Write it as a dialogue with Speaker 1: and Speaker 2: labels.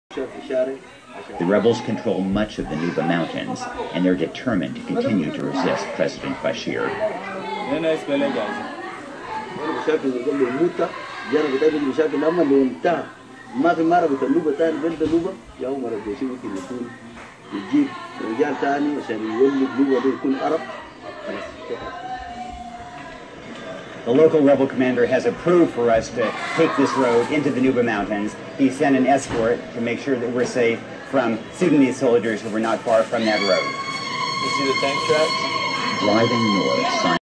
Speaker 1: The rebels control much of the Nuba Mountains, and they're determined to continue to resist President Bashir. The local rebel commander has approved for us to take this road into the Nuba Mountains. He sent an escort to make sure that we're safe from Sudanese soldiers who were not far from that road.
Speaker 2: You see the tank tracks?
Speaker 1: Driving north.